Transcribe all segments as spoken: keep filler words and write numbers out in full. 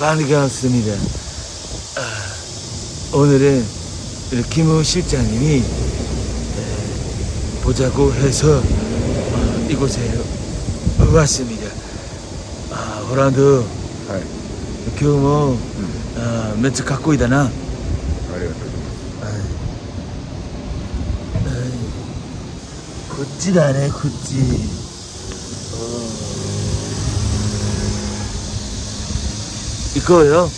반갑습니다. 아, 오늘은 김우 실장님이 에, 보자고 해서 어, 이곳에 왔습니다. 아, 호란도 はい。 今日も、 うん。 あめっちゃかっこいいだな。 ありがとうございます。 はいはい、こっちだね、こっち。行こうよ。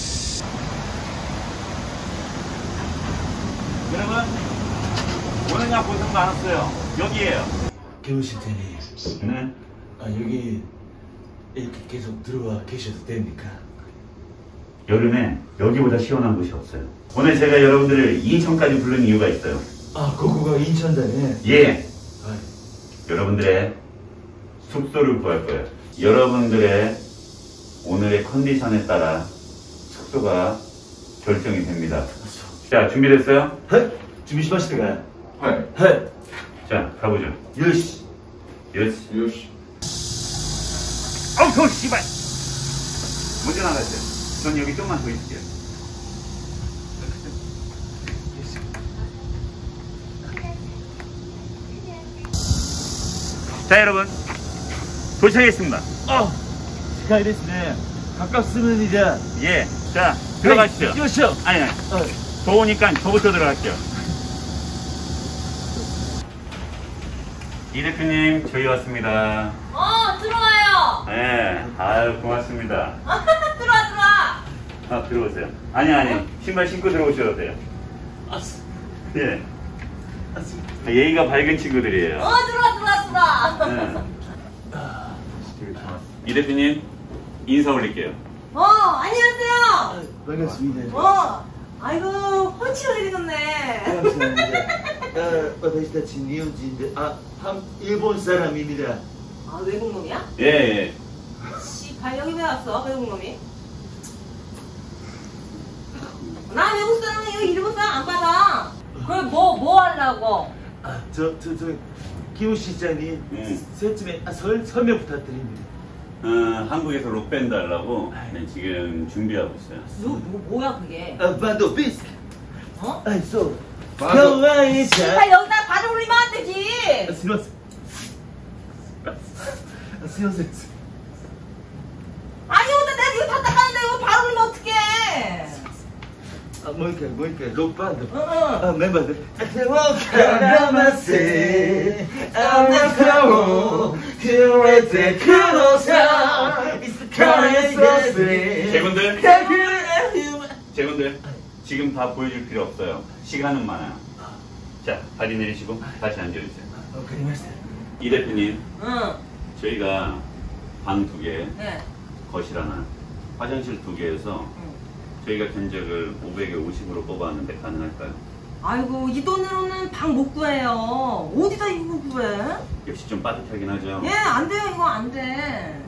여러분, 오늘날 고생 많았어요. 여기에요. 김우 실장님, 네. 아, 여기 이렇게 계속 들어와 계셔도 됩니까? 여름에 여기보다 시원한 곳이 없어요. 오늘 제가 여러분들을 인천까지 부른 이유가 있어요. 아, 거기가 인천다네. 예. 아, 여러분들의 숙소를 구할 거예요. 여러분들의 오늘의 컨디션에 따라 숙소가 결정이 됩니다. 자, 준비됐어요? 네, 준비시마시다. 네. 네. 자, 가보죠. 요시. 예스. 요시. 아우, 저 씨발! 먼저 나가세요. 전 여기 좀만 더 있을게요. 자, 여러분. 도착했습니다. 어, 스카이ですね. 가깝습니다. 예. 자, 들어가시죠. 네, 요시요. 아니, 아니. 어. 더우니까 저부터 들어갈게요. 이 대표님, 저희 왔습니다. 어, 들어와요. 네, 아유, 고맙습니다. 들어와, 들어와. 아, 들어오세요. 아니, 아니. 신발 신고 들어오셔도 돼요. 아, 예. 아, 예의가 밝은 친구들이에요. 어, 들어와, 들어와, 들어와. 네. 이 대표님, 인사 올릴게요. 어, 안녕하세요. 반갑습니다. 어, 아이고, 훤칠하게 생겼네. 반갑습니다. 아, 私たち日本人で, 아, 한 일본 사람입니다. 아, 외국 놈이야? 예, 예. 씨발, 여기 왜 왔어, 외국 놈이? 나 외국 사람은 여기 일본 사람 안 받아. 그럼 뭐, 뭐 하려고? 아, 저, 저, 저, 김우 실장님, 음. 설명, 아, 설, 설명 부탁드립니다. 어, 한국에서 록밴드 하려고 네, 지금 준비하고 있어요. 뭐, 뭐, 뭐야, 그게? 아, 반도 비스. 어? 아, 소. 반도. 가와이 씨발, 자. 여기다 발을 올리면 안 되지. 아, 스미마셍. 아, 스미마셍. 아니, 여기다 내가 이거 다 닦았는데 이거 발 올리면 어떡해. 아, 뭐니까, 뭐니까, 록반도. 응, 응. 아, 멤버들. 아테와카라마세 아나카오 그레테 크로사 이스카레데스 제군들, 제군들, 지금 다 보여줄 필요 없어요. 시간은 많아요. 자, 다리 내리시고 다시 앉아주세요. 오카리마시타. 이 대표님, 응. 저희가 방 두 개, 네. 거실 하나, 화장실 두 개에서 응. 저희가 견적을 오백에 오십으로 뽑아왔는데 가능할까요? 아이고, 이 돈으로는 방 못 구해요. 어디다 이거 구해? 역시 좀 빠듯하긴 하죠. 예, 안 돼요. 이거 안 돼.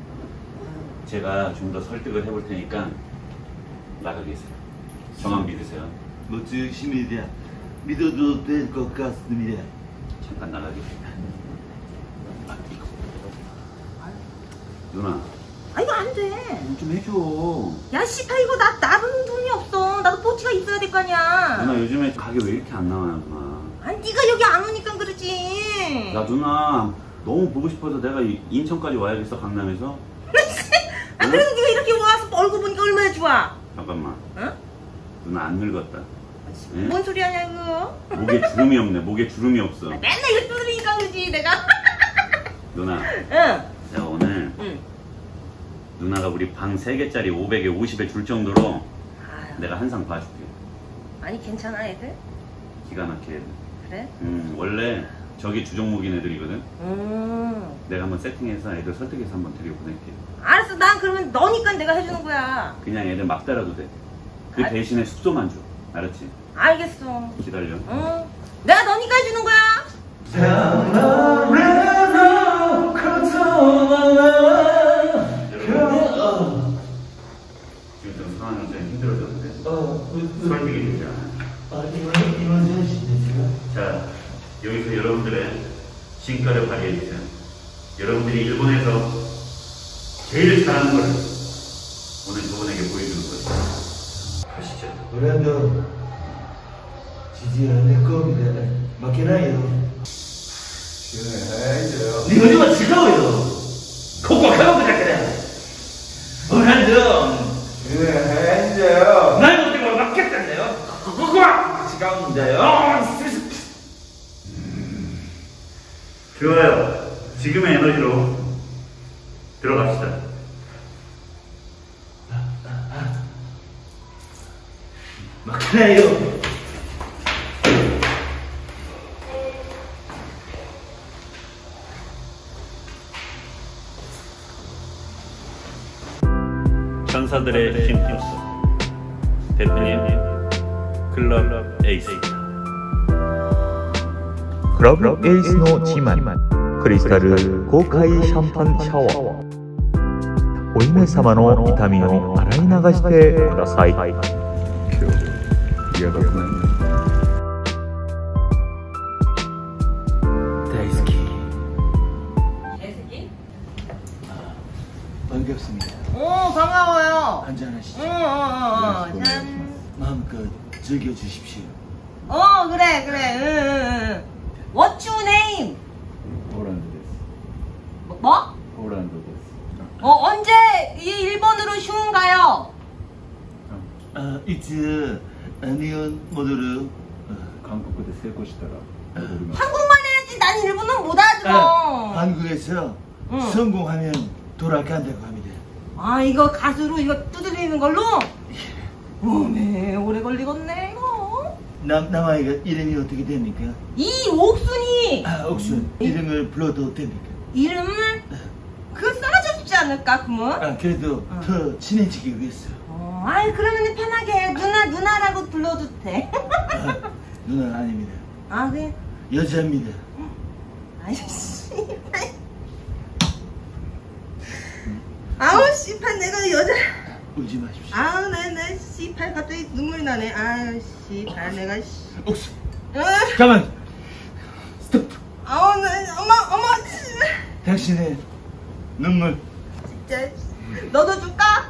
제가 좀 더 설득을 해볼 테니까 나가겠어요. 저만 믿으세요. 멋지십니다. 믿어도 될 것 같습니다. 잠깐 나가겠습니다. 아, 이거. 누나, 아, 이거 안 돼. 좀 해줘. 야, 씨발, 이거 나, 나는 돈이 없어. 나도 포치가 있어야 될 거 아니야. 누나, 요즘에 가게 왜 이렇게 안 나와요, 누나? 아니, 네가 여기 안 오니까 그러지. 나 누나 너무 보고 싶어서 내가 이- 인천까지 와야겠어, 강남에서. 아, 그래도 네가 이렇게 와서 얼굴 보니까 얼마나 좋아. 잠깐만, 응? 누나 안 늙었다. 예? 뭔 소리 하냐, 이거. 목에 주름이 없네. 목에 주름이 없어. 맨날 이거 뜯으니까 그러지, 내가. 누나, 응. 제가 오늘 응. 누나가 우리 방 세 개짜리 오백에 오십에 줄 정도로 아유, 내가 한 상 봐줄게. 아니, 괜찮아, 애들? 기가 막혀. 그래? 음, 원래 저기 주종목인 애들이거든. 음. 내가 한번 세팅해서 애들 설득해서 한번 데리고 보낼게. 알았어, 난 그러면 너니까 내가 해주는 거야. 그냥 애들 막 따라도 돼. 그 아. 대신에 숙소만 줘. 알았지? 알겠어. 기다려. 응. 내가 너니까 해주는 거야. 지금 좀 상황이 좀 힘들어졌는데 어, 설득이 되지 않아. 아, 이거, 이거 하시겠어요? 자, 여기서 여러분들의 진가를 발휘해주세요. 여러분들이 일본에서 제일 잘하는 걸 오늘 저분에게 보여주는 거죠. 보시죠. 그래도 지지 않을 겁니다. 맞겠나요? 시원해야죠. 니 요즘은 즐거워요. 콕콕하고 그냥 그래. 오늘도 시원해야죠. 날 못되고 맞겠다네요. 콕콕 즐거운데요. 좋아요. 지금의 에너지로 들어갑시다. 맞겠나요? 천사들의 힘입니다. 대표님, 클럽 에이스. 클럽 에이스의自慢クリスタル豪快シャンパンシャワーお姫様の痛みを洗い流してください。 今日やばくない？ 다이스키 개새끼? 반갑습니다. 오 반가워요. 한잔하시죠. 응응응 짠. 마음껏 즐겨주십시오. 어 그래 그래 응응응. What's your name? ポーランドです。 뭐? 뭐? ポーランドです。 어 언제 이 일본으로 휴응 가요? 아, 이제 아니온 모두를 韓国で成功したら戻ります。 한국말 해야지. 난 일본어 못 알아들어. 아, 한국에서 응. 성공하면 돌아간다고 합니다. 아 이거 가수로 이거 두드리는 걸로? 오메 오래 걸리겠네 이거. 남, 남아이가 이름이 어떻게 됩니까? 이옥순이. 아, 옥순 이름을 불러도 됩니까? 이름을 그 싸졌지 않을까 그러면? 아, 그래도 응. 더 친해지기 위해서. 어, 아이 그러면 편하게 누나 누나라고 불러도 돼. 아, 누나 아닙니다. 아 그래? 여자입니다. 아이 씨발. 아우 씨발 내가 여자. 울지 마십시오. 아우 나나 씨발 갑자기 눈물이 나네. 아유 씨발 내가 씨. 옥순 어? 가만. 스톱. 아우 나 엄마 엄마 씨발. 당신의 눈물. 진짜 너도 줄까?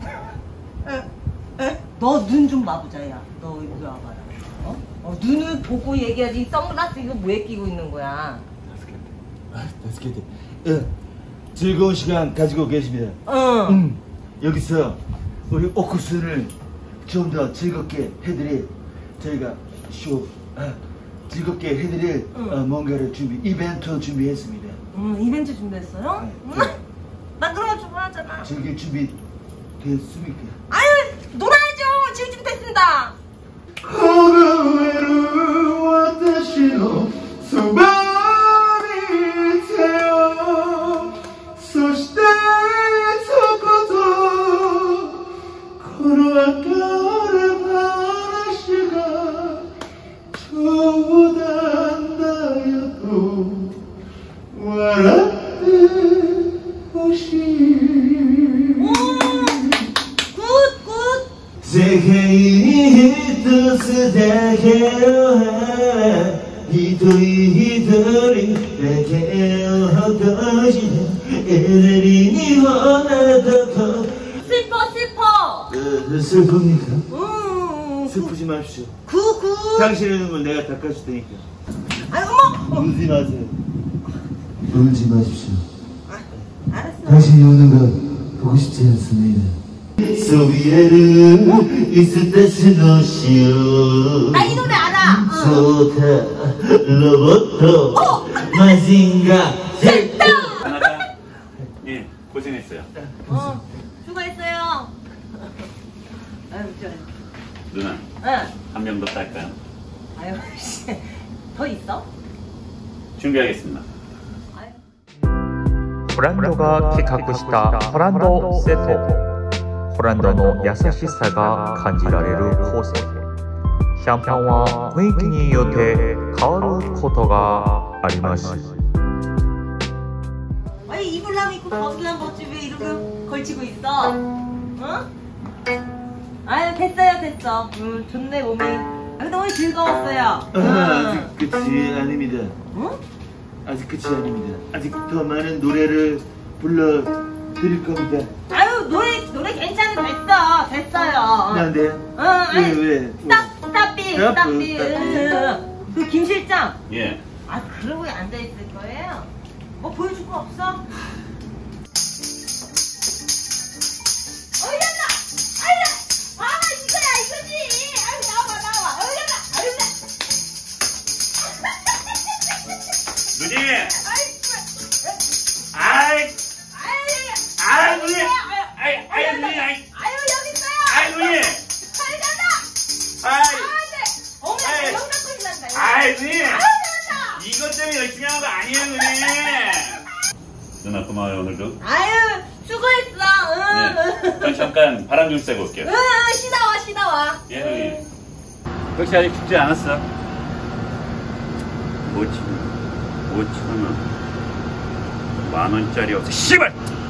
너 눈 좀 봐보자 야. 너 이리 와봐라. 어? 어, 눈을 보고 얘기하지. 선글라스 이거 왜 끼고 있는 거야? 아, 다스케테. 예, 즐거운 시간 가지고 계십니다. 응. 음, 여기서 우리 옥구순을 좀 더 즐겁게 해드릴 저희가 쇼 아, 즐겁게 해드릴 응. 어, 뭔가를 준비 이벤트 준비했습니다. 응 이벤트 준비했어요? 네, 응? 네. 나 그런 거 좋아하잖아. 즐길 준비 됐습니까? 아유 놀아야죠. 지금 준비됐습니다. この私のそばにいてよそしてそことこの別れ話が冗談だよと笑ってほしい 굿 굿. 世界に一つだけを一人一人だけを閉じてエネルギーをなどと 슬퍼 슬퍼. 슬픕니까? 응. 슬프지 마십시오. 굿굿. 당신의 눈물 내가 닦아줄 테니까 아유 어머. 울지 마세요. 울지 마십시오. 알았어. 당신이 우는 거 보고 싶지 않습니다. 소비에를 있을 때 스노시오 나 이 노래 알아. 응. 소타 로봇도 어! 마징가 됐다. 하나가 예 고생했어요. 어 수고했어요. 아유 저. 누나 응. 한 명 더 딸까요? 아유 씨. 더 있어? 준비하겠습니다. 아유. ブランドが企画したホランドセット。ホランドの優しさが感じられるコース。シャンパンは雰囲気によって変わることがあります。 아니 입으려면 입고 벗으려면 벗지 왜 이러고 걸치고 있어? 어? 아유 됐어요 됐어. 음 좋네 몸이. 아 근데 오늘 즐거웠어요. 아, 아직 끝이 아닙니다. 응? 아직 끝이 아닙니다. 아직 더 많은 노래를 불러드릴 겁니다. 아유 아유 노래 노래 괜찮은 됐어 됐어요. 난데. 응 아니 왜 왜? 스탑 스탑비 스탑비. 스탑. 그 김 실장. 예. 아 그러고 앉아 있을 거예요? 뭐 보여줄 거 없어? 어이란다! 아이라! 아 이거야 이거지! 아유 나와 나와! 어이란다! 어이란다! 누님! 아이 아이! 아이 아이 누님! 아이 아이 누님! 아이 아유 여기 있어요! 아이 누님! 잘간다! 아이! 아네! 어머 아이. 영상 끓인단다 아이 누님! 아유 잘한다! 이것 때문에 열심히 한 거 아니에요 누님! 누나 고마워요 오늘도. 아유 수고했어! 응! 네. 저 잠깐 바람 좀 쐬고 올게요. 응 쉬다 와 쉬다 와! 예 누님. 역시 아직 죽지 않았어. 오천 원, 오천 원, 만 원짜리 없어. 씨발!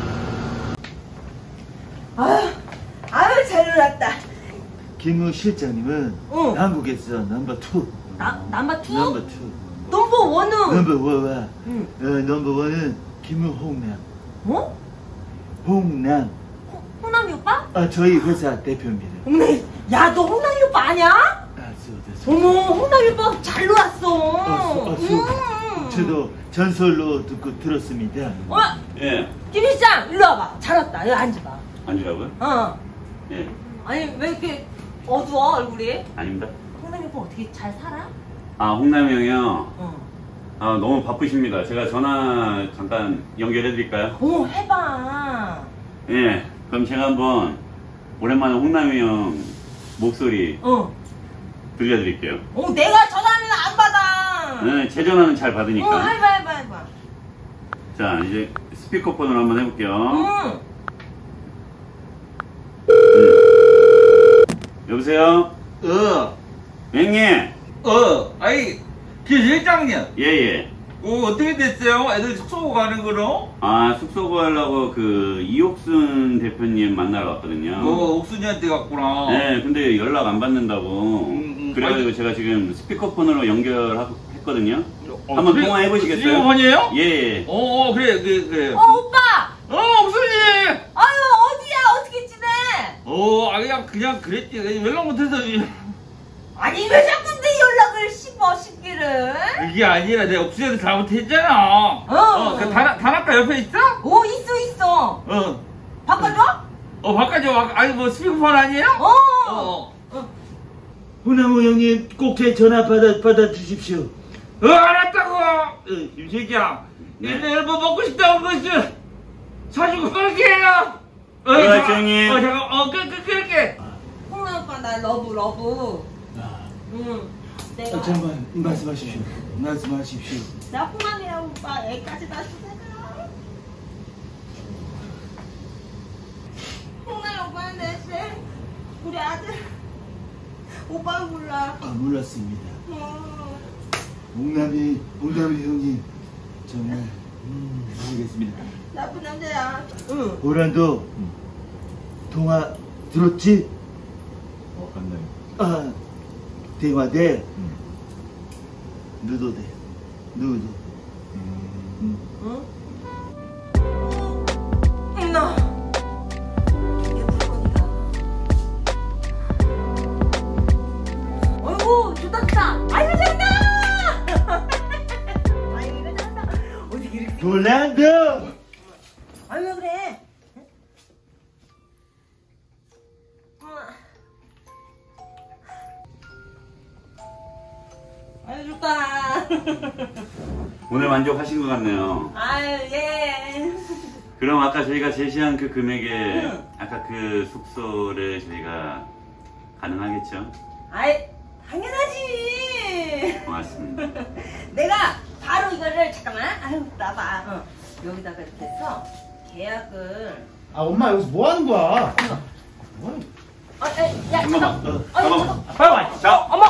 아유 아유 잘 놀았다. 김우 실장님은 응. 한국에서 넘버 투. 나 남바 투? 넘버 투. 넘버 원은? 넘버 원은 응. 어, 넘버 원은 김우홍남. 어? 홍남. 호, 호남이 오빠? 아 저희 회사 대표입니다. 어머나, 야, 너 홍남이 오빠 아냐? 아, 저, 저, 어머, 홍남이 오빠 잘 놀았어. 아, 수, 아, 수. 음. 저도 전설로 듣고 들었습니다. 어, 예. 김 실장, 일로 와봐. 잘 왔다. 여기 앉아봐. 앉으라고요? 어. 예. 아니, 왜 이렇게 어두워, 얼굴이? 아닙니다. 홍남이 오빠 어떻게 잘 살아? 아 홍남이 형이요. 어. 아 너무 바쁘십니다. 제가 전화 잠깐 연결해 드릴까요? 어, 해봐. 예. 그럼 제가 한번 오랜만에 홍남이 형 목소리 어. 들려드릴게요. 어, 내가 전화하면 안 받아. 네, 제 전화는 잘 받으니까. 어, 해봐, 해봐, 해봐. 자 이제 스피커폰으로 한번 해볼게요. 응. 네. 여보세요? 어, 형님. 어, 아이, 김 실장님, 예예. 어, 어떻게 됐어요? 애들 숙소 가는 거로? 아 숙소 구하려고 그 이옥순 대표님 만나러 왔거든요. 어, 옥순이한테 갔구나. 네, 근데 연락 안 받는다고. 음, 음. 그래가지고 아니, 제가 지금 스피커폰으로 연결했거든요. 어, 한번 그래? 통화해 보시겠어요? 스피커폰이에요? 예, 예. 어, 어, 그래, 그래, 그래. 어, 오빠! 어, 옥순이! 아유, 어디야? 어떻게 지내? 어, 아, 그냥, 그냥 그랬지. 연락 못해서. 아니, 왜 자꾸 내 연락을 씹어, 씹기를? 그게 아니라 내가 옥순이한테 잘못했잖아. 어. 그 단, 단아까 옆에 있어? 오, 있어, 있어. 어. 바꿔줘? 어, 바꿔줘. 아니, 뭐, 스피커폰 아니에요? 어. 어. 어, 홍남우 형님 꼭 제 전화 받아 받아 주십시오. 어 알았다고! 어, 이 새끼야. 네. 내일 뭐 먹고 싶다고 그랬지? 사주고 끌게요! 어, 들어갈게요, 잠깐, 형님. 어, 잠깐, 어, 끌, 끌, 끌게. 홍남 오빠, 나 러브, 러브. 응. 내가. 아, 잠깐만 말씀하십시오. 말씀하십시오. 나 홍남이랑 오빠 애까지 다 주세요. 홍남 오빠는 내 우리 아들. 오빠는 몰라. 아 몰랐습니다. 어. 홍남이 홍남이 형님 정말 음, 알겠습니다. 나쁜 남자야. 응. 오란도 통화 들었지? 어, 맞나요? 아 대화돼. 누도 돼. 누도. 음. 응? 응, 나. 이게 물건이다. 어이구, 좋다. 아이고, 잘한다! 아이고, 잘한다. 어떻게 이렇게. 오란도. 아유, 왜 그래? 아유, 좋다. 오늘 만족하신 것 같네요. 아유, 예. 그럼 아까 저희가 제시한 그 금액에 응. 아까 그 숙소를 저희가 가능하겠죠? 아이, 당연하지. 고맙습니다. 내가 바로 이거를, 잠깐만. 아유, 나봐. 어. 여기다가 이렇게 해서 계약을. 아 엄마 여기서 뭐 하는 거야? 어, 야, 야, 잠깐만. 잠깐. 어, 아니, 잠깐만. 잠깐. 자, 어머,